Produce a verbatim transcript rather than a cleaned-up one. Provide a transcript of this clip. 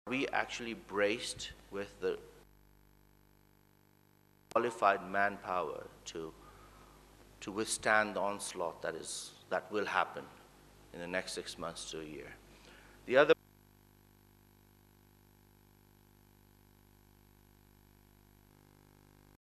we actually braced with the qualified manpower to, to withstand the onslaught that, is, that will happen in the next six months to a year. The other